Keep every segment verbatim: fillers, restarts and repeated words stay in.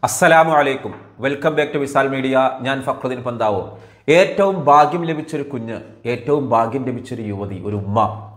അസ്സലാമു അലൈക്കും. Welcome back to Visal media. ഞാൻ ഫക്രുദ്ദീൻ പന്താവോ. ഏറ്റവും ഭാഗ്യം ലഭിച്ചൊരു കുഞ്ഞ്, ഏറ്റവും ഭാഗ്യം ലഭിച്ചൊരു യുവതി, ഒരു ഉമ്മ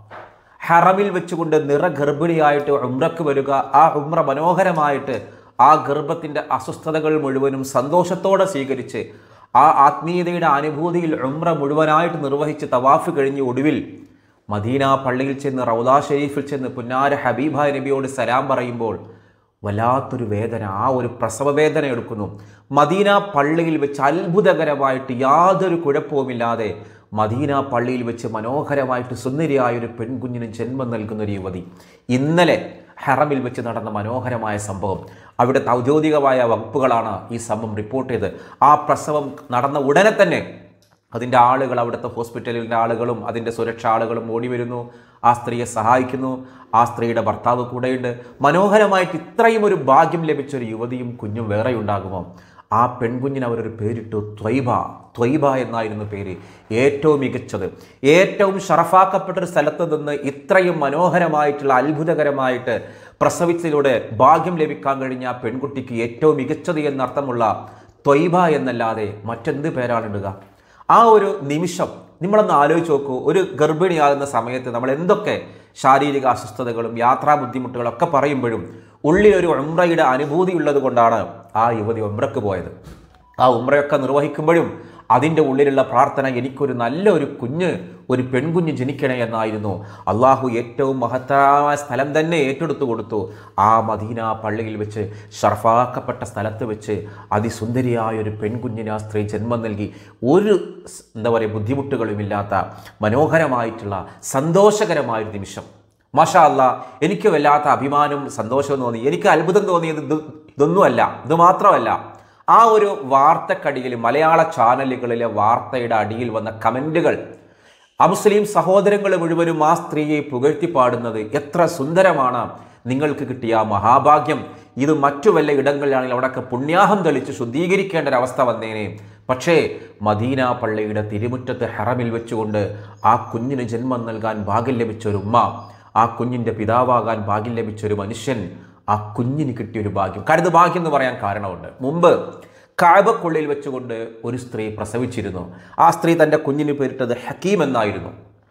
ഹറമിൽ വെച്ചുകൊണ്ട് നിറഗർഭിണിയായിട്ട് ഉംറക്ക് വരിക. ആ ഉംറ മനോഹരമായിട്ട് ആ ഗർഭത്തിൻ്റെ അസ്വസ്ഥതകൾ മുഴുവനും സന്തോഷത്തോടെ സ്വീകരിച്ച് ആ ആത്മീയതയുടെ അനുഭൂതിയിൽ ഉംറ മുഴുവനായിട്ട് നിർവഹിച്ച് തവാഫ് കഴിഞ്ഞ് ഒടുവിൽ മദീന പള്ളിയിൽ ചെന്ന് റൗദാ ഷരീഫിൽ ചെന്ന് പുന്നാര ഹബീബായ നബിയോട് സലാം പറയുമ്പോൾ വല്ലാത്തൊരു വേദന, ആ ഒരു പ്രസവ വേദന എടുക്കുന്നു. മദീന പള്ളിയിൽ വെച്ച് അത്ഭുതകരമായിട്ട് യാതൊരു കുഴപ്പവുമില്ലാതെ മദീന പള്ളിയിൽ വെച്ച് മനോഹരമായിട്ട് സുന്ദരിയായൊരു പെൺകുഞ്ഞിന് ജന്മം നൽകുന്നൊരു യുവതി. ഇന്നലെ ഹറമിൽ വെച്ച് നടന്ന മനോഹരമായ സംഭവം, അവിടുത്തെ ഔദ്യോഗികമായ വകുപ്പുകളാണ് ഈ സംഭവം റിപ്പോർട്ട് ചെയ്ത്. ആ പ്രസവം നടന്ന ഉടനെ തന്നെ അതിൻ്റെ ആളുകൾ, അവിടുത്തെ ഹോസ്പിറ്റലിൻ്റെ ആളുകളും അതിൻ്റെ സുരക്ഷാ ആളുകളും ഓടി വരുന്നു, ആ സ്ത്രീയെ സഹായിക്കുന്നു. ആ സ്ത്രീയുടെ ഭർത്താവ് കൂടെയുണ്ട്. മനോഹരമായിട്ട് ഇത്രയും ഒരു ഭാഗ്യം ലഭിച്ചൊരു യുവതിയും കുഞ്ഞും വേറെ ഉണ്ടാകുമോ? ആ പെൺകുഞ്ഞിന് അവരൊരു പേരിട്ടു, ത്വയ്ബ. ത്വയ്ബ എന്നായിരുന്നു പേര്. ഏറ്റവും മികച്ചത്, ഏറ്റവും ഷറഫാക്കപ്പെട്ടൊരു സ്ഥലത്ത് നിന്ന് ഇത്രയും മനോഹരമായിട്ടുള്ള അത്ഭുതകരമായിട്ട് പ്രസവിച്ചതിലൂടെ ഭാഗ്യം ലഭിക്കാൻ കഴിഞ്ഞ ആ പെൺകുട്ടിക്ക് ഏറ്റവും മികച്ചത് എന്നർത്ഥമുള്ള ത്വയ്ബ എന്നല്ലാതെ മറ്റെന്ത് പേരാണിടുക? ആ ഒരു നിമിഷം നമ്മളൊന്ന് ആലോചിച്ച് നോക്കൂ. ഒരു ഗർഭിണിയാകുന്ന സമയത്ത് നമ്മൾ എന്തൊക്കെ ശാരീരിക അസ്വസ്ഥതകളും യാത്രാ ബുദ്ധിമുട്ടുകളൊക്കെ പറയുമ്പോഴും ഉള്ളിലൊരു ഉംറയുടെ അനുഭൂതി ഉള്ളത് കൊണ്ടാണ് ആ യുവതി ഉംറക്ക് പോയത്. ആ ഉംറയൊക്കെ നിർവഹിക്കുമ്പോഴും അതിൻ്റെ ഉള്ളിലുള്ള പ്രാർത്ഥന, എനിക്കൊരു നല്ലൊരു കുഞ്ഞ്, ഒരു പെൺകുഞ്ഞ് ജനിക്കണേ എന്നായിരുന്നു. അള്ളാഹു ഏറ്റവും മഹത്തായ സ്ഥലം തന്നെ ഏറ്റെടുത്തു കൊടുത്തു. ആ മദീന പള്ളിയിൽ വെച്ച് ഷർഫാക്കപ്പെട്ട സ്ഥലത്ത് വെച്ച് അതിസുന്ദരിയായ ഒരു പെൺകുഞ്ഞിന് ആ സ്ത്രീ ജന്മം നൽകി. ഒരു എന്താ പറയുക ബുദ്ധിമുട്ടുകളുമില്ലാത്ത മനോഹരമായിട്ടുള്ള സന്തോഷകരമായൊരു നിമിഷം. മാഷാ അല്ലാ, എനിക്ക് വല്ലാത്ത അഭിമാനവും സന്തോഷവും തോന്നി. എനിക്ക് അത്ഭുതം തോന്നിയത് ഇത് ഇതൊന്നുമല്ല, ഇത് മാത്രമല്ല, ആ ഒരു വാർത്തക്കടിയിൽ മലയാള ചാനലുകളിലെ വാർത്തയുടെ അടിയിൽ വന്ന കമൻറ്റുകൾ, അമുസ്ലിം സഹോദരങ്ങൾ മുഴുവനും ആ സ്ത്രീയെ പുകഴ്ത്തി പാടുന്നത്, എത്ര സുന്ദരമാണ് നിങ്ങൾക്ക് കിട്ടിയ മഹാഭാഗ്യം, ഇത് മറ്റു വല്ല ഇടങ്ങളിലാണെങ്കിൽ അവിടെയൊക്കെ പുണ്യാഹം തെളിച്ച് ശുദ്ധീകരിക്കേണ്ട ഒരവസ്ഥ വന്നേനെ. പക്ഷേ മദീന പള്ളിയുടെ തിരുമുറ്റത്ത് ഹറമിൽ വെച്ചുകൊണ്ട് ആ കുഞ്ഞിന് ജന്മം നൽകാൻ ഭാഗ്യം ലഭിച്ചൊരു ഉമ്മ, ആ കുഞ്ഞിൻ്റെ പിതാവാകാൻ ഭാഗ്യം ലഭിച്ചൊരു മനുഷ്യൻ, ആ കുഞ്ഞിന് കിട്ടിയൊരു ഭാഗ്യം. കരുത് ഭാഗ്യം എന്ന് പറയാൻ കാരണമുണ്ട്. മുമ്പ് കഅബക്കുള്ളിൽ വെച്ചുകൊണ്ട് ഒരു സ്ത്രീ പ്രസവിച്ചിരുന്നു. ആ സ്ത്രീ തൻ്റെ കുഞ്ഞിന് പേരിട്ടത് ഹക്കീം എന്നായിരുന്നു.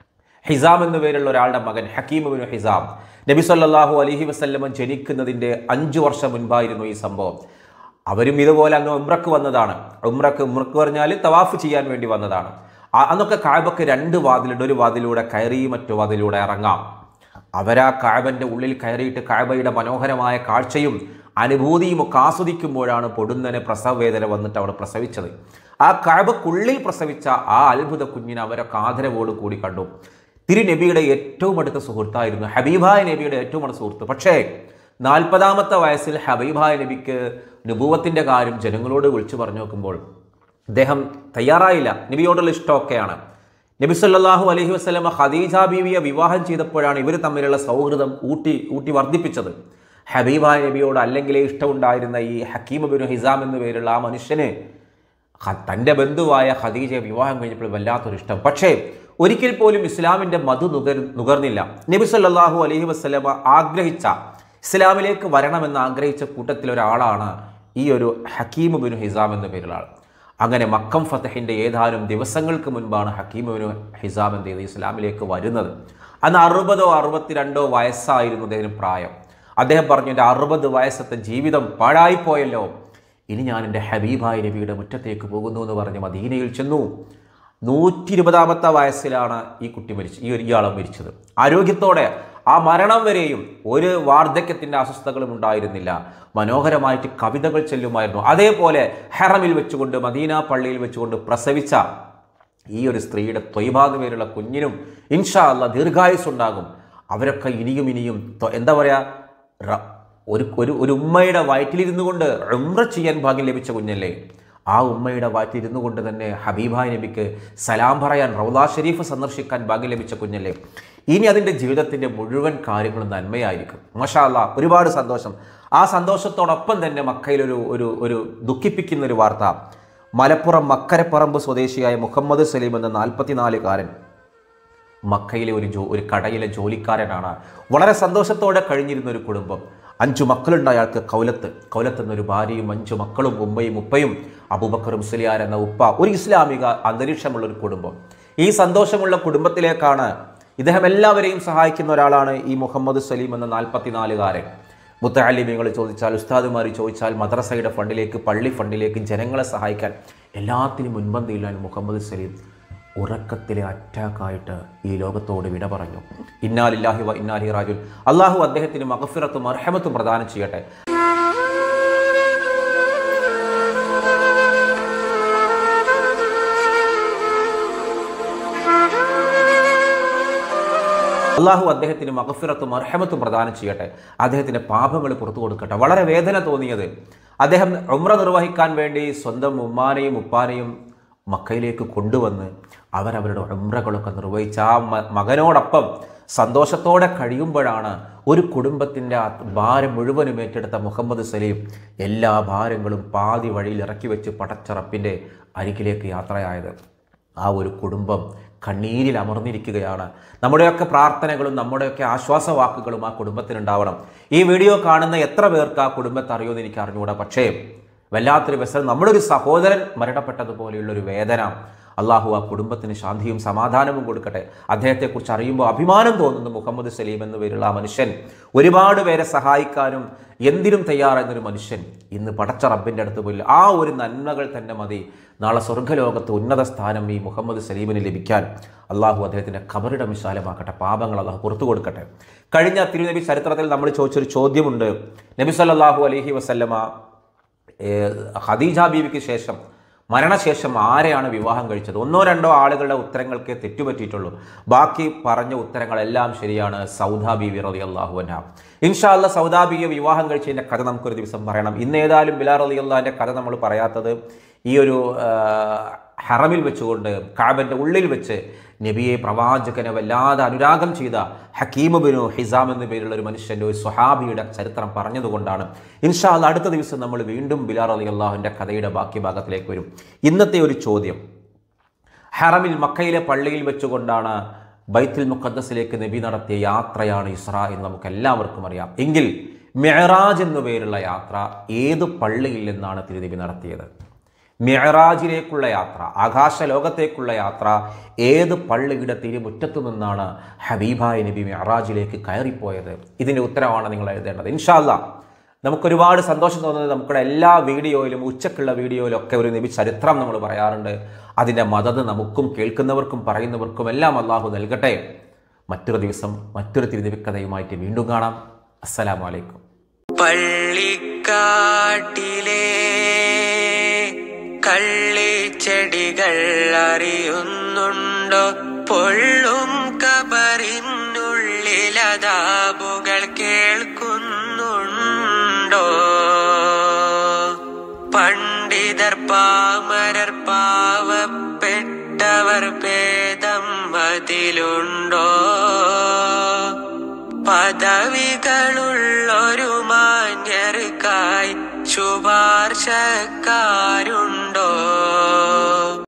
ഹിസാം എന്നു പേരുള്ള ഒരാളുടെ മകൻ ഹക്കീം ഇബ്നു ഹിസാം. നബി സല്ലല്ലാഹു അലൈഹി വസല്ലം ജനിക്കുന്നതിൻ്റെ അഞ്ചു വർഷം മുൻപായിരുന്നു ഈ സംഭവം. അവരും ഇതുപോലെ അന്ന് ഉംറക്ക് വന്നതാണ്. ഉംറക്ക് ഉംറക്ക് പറഞ്ഞാൽ തവാഫ് ചെയ്യാൻ വേണ്ടി വന്നതാണ്. അന്നൊക്കെ കഅബക്ക് രണ്ട് വാതിലുണ്ട്. ഒരു വാതിലൂടെ കയറി മറ്റു വാതിലൂടെ ഇറങ്ങാം. അവരാ കഅബൻ്റെ ഉള്ളിൽ കയറിയിട്ട് കഅബയുടെ മനോഹരമായ കാഴ്ചയും അനുഭൂതിയും ഒക്കെ ആസ്വദിക്കുമ്പോഴാണ് പൊടുന്നനെ പ്രസവ വേദന വന്നിട്ട് അവിടെ പ്രസവിച്ചത്. ആ കഅബക്കുള്ളിൽ പ്രസവിച്ച ആ അത്ഭുത കുഞ്ഞിനെ അവരൊക്കെ ആദരവോട് കൂടി കണ്ടു. തിരുനബിയുടെ ഏറ്റവും അടുത്ത സുഹൃത്തായിരുന്നു, ഹബീബായ നബിയുടെ ഏറ്റവും അടുത്ത സുഹൃത്ത്. പക്ഷേ നാൽപ്പതാമത്തെ വയസ്സിൽ ഹബീബായ നബിക്ക് നുബുവത്തിൻ്റെ കാര്യം ജനങ്ങളോട് വിളിച്ചു പറഞ്ഞു നോക്കുമ്പോൾ അദ്ദേഹം തയ്യാറായില്ല. നബിയോടുള്ള ഇഷ്ടമൊക്കെയാണ്. നബി സല്ലല്ലാഹു അലൈഹി വസല്ലമ ഖദീജ ബീവിയെ വിവാഹം ചെയ്തപ്പോഴാണ് ഇവർ തമ്മിലുള്ള സൗഹൃദം ഊട്ടി ഊട്ടി വർദ്ധിപ്പിച്ചത്. ഹബീബായ നബിയോട് അല്ലെങ്കിലേ ഇഷ്ടമുണ്ടായിരുന്ന ഈ ഹക്കീം ഇബ്നു ഹിസാം എന്നു പേരുള്ള ആ മനുഷ്യന് തൻ്റെ ബന്ധുവായ ഖദീജയെ വിവാഹം കഴിഞ്ഞപ്പോൾ വല്ലാത്തൊരു ഇഷ്ടം. പക്ഷേ ഒരിക്കൽ പോലും ഇസ്ലാമിൻ്റെ മധു നുകർ നുകർന്നില്ല. നബി സല്ലല്ലാഹു അലൈഹി വസല്ലമ ആഗ്രഹിച്ച, ഇസ്ലാമിലേക്ക് വരണമെന്ന് ആഗ്രഹിച്ച കൂട്ടത്തിലൊരാളാണ് ഈ ഒരു ഹക്കീം ഇബ്നു ഹിസാം എന്നു പേരുള്ള ആൾ. അങ്ങനെ മക്കം ഫതഹിൻ്റെ ഏതാനും ദിവസങ്ങൾക്ക് മുൻപാണ് ഹക്കീം ഇബ്നു ഹിസാം എന്ത് ചെയ്ത് ഇസ്ലാമിലേക്ക് വരുന്നത്. അന്ന് അറുപതോ അറുപത്തിരണ്ടോ വയസ്സായിരുന്നു അദ്ദേഹത്തിന് പ്രായം. അദ്ദേഹം പറഞ്ഞു, എൻ്റെ അറുപത് വയസ്സത്തെ ജീവിതം പാഴായിപ്പോയല്ലോ, ഇനി ഞാൻ എൻ്റെ ഹബീബായ നബിയുടെ മുറ്റത്തേക്ക് പോകുന്നു എന്ന് പറഞ്ഞ് മദീനയിൽ ചെന്നു. നൂറ്റി ഇരുപതാമത്തെ വയസ്സിലാണ് ഈ കുട്ടി മരിച്ചു ഈ ഒരു ഇയാളെ മരിച്ചത്. ആരോഗ്യത്തോടെ ആ മരണം വരെയും ഒരു വാർദ്ധക്യത്തിൻ്റെ അസ്വസ്ഥതകളും ഉണ്ടായിരുന്നില്ല. മനോഹരമായിട്ട് കവിതകൾ ചൊല്ലുമായിരുന്നു. അതേപോലെ ഹറമിൽ വെച്ചുകൊണ്ട് മദീന പള്ളിയിൽ വെച്ചുകൊണ്ട് പ്രസവിച്ച ഈ ഒരു സ്ത്രീയുടെ ത്വയ്ബ എന്ന പേരുള്ള കുഞ്ഞിനും ഇൻഷാ അല്ലാഹ് ദീർഘായുസ് ഉണ്ടാകും. അവരൊക്കെ ഇനിയും ഇനിയും എന്താ പറയുക, ഒരു ഒരു ഒരു ഉമ്മയുടെ വയറ്റിലിരുന്നു കൊണ്ട് ഉംറ ചെയ്യാൻ ഭാഗ്യം ലഭിച്ച കുഞ്ഞല്ലേ. ആ ഉമ്മയുടെ വയറ്റിലിരുന്നു കൊണ്ട് തന്നെ ഹബീബായ നബിക്ക് സലാം പറയാൻ, റൗദാ ഷരീഫ് സന്ദർശിക്കാൻ ഭാഗ്യം ലഭിച്ച കുഞ്ഞല്ലേ. ഇനി അതിൻ്റെ ജീവിതത്തിൻ്റെ മുഴുവൻ കാര്യങ്ങളും നന്മയായിരിക്കും. മാഷാ അല്ലാഹ്, ഒരുപാട് സന്തോഷം. ആ സന്തോഷത്തോടൊപ്പം തന്നെ മക്കയിലൊരു ഒരു ഒരു ദുഃഖിപ്പിക്കുന്നൊരു വാർത്ത. മലപ്പുറം മക്കരപ്പറമ്പ് സ്വദേശിയായ മുഹമ്മദ് സലീം എന്ന നാൽപ്പത്തിനാലുകാരൻ മക്കയിലെ ഒരു ജോ ഒരു കടയിലെ ജോലിക്കാരനാണ്. വളരെ സന്തോഷത്തോടെ കഴിഞ്ഞിരുന്ന ഒരു കുടുംബം. അഞ്ചു മക്കളുണ്ട് അയാൾക്ക്. കൗലത്ത് കൗലത്ത് എന്നൊരു ഭാര്യയും അഞ്ചു മക്കളും ഉമ്മയും ഉപ്പയും അബൂബക്കർ മുസ്ലിയാർ എന്ന ഉപ്പ. ഒരു ഇസ്ലാമിക അന്തരീക്ഷമുള്ള ഒരു കുടുംബം. ഈ സന്തോഷമുള്ള കുടുംബത്തിലേക്കാണ് ഇദ്ദേഹം എല്ലാവരെയും സഹായിക്കുന്ന ഒരാളാണ് ഈ മുഹമ്മദ് സലീം എന്ന നാൽപ്പത്തിനാലുകാരൻ. മുത്തഅല്ലിമീങ്ങൾ ചോദിച്ചാൽ, ഉസ്താദുമാർ ചോദിച്ചാൽ, മദ്രസയുടെ ഫണ്ടിലേക്ക്, പള്ളി ഫണ്ടിലേക്ക് ജനങ്ങളെ സഹായിക്കാൻ എല്ലാത്തിനും മുൻപന്തിയിലാണ് മുഹമ്മദ് സലീം. ഉറക്കത്തിലെ അറ്റാക്കായിട്ട് ഈ ലോകത്തോട് വിട പറഞ്ഞു. ഇന്നാ ലില്ലാഹി വ ഇന്നാ ഇലൈഹി റാജിഊൻ. അള്ളാഹു അദ്ദേഹത്തിന് മഗ്ഫിറത്തും മർഹമത്തും പ്രദാനം ചെയ്യട്ടെ. അള്ളാഹു അദ്ദേഹത്തിന് മഗ്ഫിറത്തും മർഹമത്തും പ്രദാനം ചെയ്യട്ടെ. അദ്ദേഹത്തിൻ്റെ പാപങ്ങൾ പുറത്തു കൊടുക്കട്ടെ. വളരെ വേദന തോന്നിയത്, അദ്ദേഹം ഉംറ നിർവഹിക്കാൻ വേണ്ടി സ്വന്തം ഉമ്മാനെയും ഉപ്പാനെയും മക്കയിലേക്ക് കൊണ്ടുവന്ന് അവരവരുടെ ഉംറകളൊക്കെ നിർവഹിച്ച് ആ മകനോടൊപ്പം സന്തോഷത്തോടെ കഴിയുമ്പോഴാണ് ഒരു കുടുംബത്തിൻ്റെ ഭാരം മുഴുവനും ഏറ്റെടുത്ത മുഹമ്മദ് സലീം എല്ലാ ഭാരങ്ങളും പാതി വഴിയിൽ ഇറക്കി വെച്ച് പടച്ച റബ്ബിൻ്റെ അരികിലേക്ക് യാത്രയായത്. ആ ഒരു കുടുംബം കണ്ണീരിൽ അമർന്നിരിക്കുകയാണ്. നമ്മുടെയൊക്കെ പ്രാർത്ഥനകളും നമ്മുടെയൊക്കെ ആശ്വാസവാക്കുകളും ആ കുടുംബത്തിനുണ്ടാവണം. ഈ വീഡിയോ കാണുന്ന എത്ര പേർക്ക് ആ കുടുംബത്തെ അറിയുമെന്ന് എനിക്ക് അറിഞ്ഞുകൂടാ. പക്ഷേ വല്ലാത്തൊരു വ്യസനം, നമ്മുടെ ഒരു സഹോദരൻ മരണപ്പെട്ടതുപോലെയുള്ളൊരു വേദന. അള്ളാഹു ആ കുടുംബത്തിന് ശാന്തിയും സമാധാനവും കൊടുക്കട്ടെ. അദ്ദേഹത്തെക്കുറിച്ച് അറിയുമ്പോൾ അഭിമാനം തോന്നുന്നു. മുഹമ്മദ് സലീം എന്ന പേരുള്ള ആ മനുഷ്യൻ ഒരുപാട് പേരെ സഹായിക്കാനും എന്തിനും തയ്യാറായിരുന്നൊരു മനുഷ്യൻ ഇന്ന് പടച്ച റബ്ബിൻ്റെ അടുത്ത് പോയില്ല. ആ ഒരു നന്മകൾ തന്നെ മതി നാളെ സ്വർഗ്ഗലോകത്ത് ഉന്നത സ്ഥാനം ഈ മുഹമ്മദ് സലീമിന് ലഭിക്കാൻ. അള്ളാഹു അദ്ദേഹത്തിൻ്റെ ഖബറിടം വിശാലമാക്കട്ടെ, പാപങ്ങൾ അള്ളാഹു പുറത്തു കൊടുക്കട്ടെ. കഴിഞ്ഞ തിരുനബി ചരിത്രത്തിൽ നമ്മൾ ചോദിച്ചൊരു ചോദ്യമുണ്ട്. നബി സല്ലല്ലാഹു അലൈഹി വസല്ലമ ഖദീജ ബീവിക്ക് ശേഷം മരണശേഷം ആരെയാണ് വിവാഹം കഴിച്ചത്? ഒന്നോ രണ്ടോ ആളുകളുടെ ഉത്തരങ്ങൾക്ക് തെറ്റുപറ്റിയിട്ടുള്ളൂ. ബാക്കി പറഞ്ഞ ഉത്തരങ്ങളെല്ലാം ശരിയാണ്. സൗദാ ബീവി റളിയല്ലാഹു അൻഹ. ഇൻഷാ അല്ലാഹ് സൗദാ ബീവിയെ വിവാഹം കഴിച്ചതിൻ്റെ കഥ നമുക്കൊരു ദിവസം പറയണം. ഇന്ന് ഏതായാലും ബിലാൽ റളിയല്ലാഹുവിൻ്റെ കഥ നമ്മൾ പറയാത്തത് ഈ ഒരു ഹറമിൽ വെച്ചുകൊണ്ട് കഅബയുടെ ഉള്ളിൽ വെച്ച് നബിയെ പ്രവാചകനെ വല്ലാതെ അനുരാഗം ചെയ്ത ഹക്കീം ബിനു ഹിസാം എന്ന പേരുള്ള ഒരു മനുഷ്യൻ്റെ ഒരു സ്വഹാബിയുടെ ചരിത്രം പറഞ്ഞതുകൊണ്ടാണ്. ഇൻഷാ അല്ലാഹ് അടുത്ത ദിവസം നമ്മൾ വീണ്ടും ബിലാൽ റളിയല്ലാഹുവിൻ്റെ കഥയുടെ ബാക്കി ഭാഗത്തിലേക്ക് വരും. ഇന്നത്തെ ഒരു ചോദ്യം, ഹറമിൽ മക്കയിലെ പള്ളിയിൽ വെച്ചുകൊണ്ടാണ് ബൈത്തുൽ മുഖദ്ദസിലേക്ക് നബി നടത്തിയ യാത്രയാണ് ഇസ്രാ എന്ന് നമുക്ക് എല്ലാവർക്കും അറിയാം. എങ്കിൽ മിഅ്റാജ് എന്നു പേരുള്ള യാത്ര ഏത് പള്ളിയിൽ നിന്നാണ് തിരുനബി നടത്തിയത്? മിഅ്റാജിലേക്കുള്ള യാത്ര, ആകാശ ലോകത്തേക്കുള്ള യാത്ര ഏത് പള്ളിയുടെ തിരുമുറ്റത്തു നിന്നാണ് ഹബീബായ നബി മിഅ്റാജിലേക്ക് കയറിപ്പോയത്? ഇതിൻ്റെ ഉത്തരമാണ് നിങ്ങൾ എഴുതേണ്ടത്. ഇൻഷാ അല്ലാഹ് നമുക്കൊരുപാട് സന്തോഷം തോന്നുന്നത് നമ്മുടെ എല്ലാ വീഡിയോയിലും, ഉച്ചക്കുള്ള വീഡിയോയിലും ഒക്കെ ഒരു നബി ചരിത്രം നമ്മൾ പറയാറുണ്ട്. അതിൻ്റെ മദത് നമുക്കും കേൾക്കുന്നവർക്കും പറയുന്നവർക്കും എല്ലാം അള്ളാഹു നൽകട്ടെ. മറ്റൊരു ദിവസം മറ്റൊരു തിരുനബി കഥയുമായിട്ട് വീണ്ടും കാണാം. അസ്സലാമു അലൈക്കും. പള്ളിക്കാട്ടിലെ കള്ളിച്ചെടികൾ അറിയുന്നുണ്ടോ? പൊള്ളും കബറിനുള്ളിലതാബുകൾ കേൾക്കുന്നുണ്ടോ? പണ്ഡിതർ പാമരർ പാവപ്പെട്ടവർ ഭേദം അതിലുണ്ടോ? പദവികളുള്ളൊരു മാന്യർക്കായി ശുപാർശക്കാരുണ്ടോ?